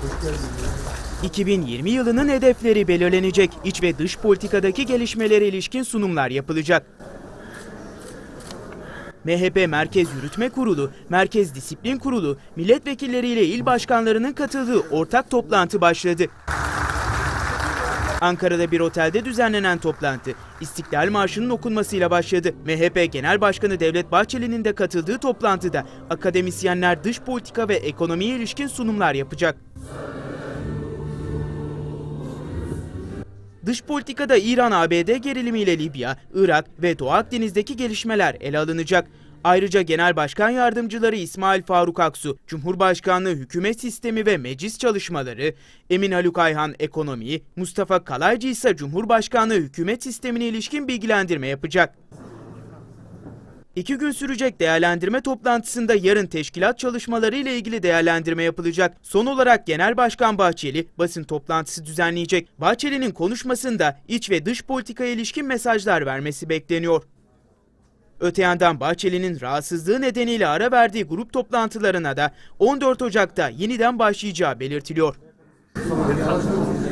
...2020 yılının hedefleri belirlenecek. İç ve dış politikadaki gelişmelere ilişkin sunumlar yapılacak. MHP Merkez Yürütme Kurulu, Merkez Disiplin Kurulu, milletvekilleriyle il başkanlarının katıldığı ortak toplantı başladı. Ankara'da bir otelde düzenlenen toplantı, İstiklal Marşı'nın okunmasıyla başladı. MHP Genel Başkanı Devlet Bahçeli'nin de katıldığı toplantıda akademisyenler dış politika ve ekonomiye ilişkin sunumlar yapacak. Dış politikada İran-ABD gerilimiyle Libya, Irak ve Doğu Akdeniz'deki gelişmeler ele alınacak. Ayrıca Genel Başkan Yardımcıları İsmail Faruk Aksu, Cumhurbaşkanlığı hükümet sistemi ve meclis çalışmaları, Emin Haluk Ayhan ekonomi, Mustafa Kalaycı ise Cumhurbaşkanlığı hükümet sistemine ilişkin bilgilendirme yapacak. 2 gün sürecek değerlendirme toplantısında yarın teşkilat çalışmaları ile ilgili değerlendirme yapılacak. Son olarak Genel Başkan Bahçeli basın toplantısı düzenleyecek. Bahçeli'nin konuşmasında iç ve dış politikaya ilişkin mesajlar vermesi bekleniyor. Öte yandan Bahçeli'nin rahatsızlığı nedeniyle ara verdiği grup toplantılarına da 14 Ocak'ta yeniden başlayacağı belirtiliyor.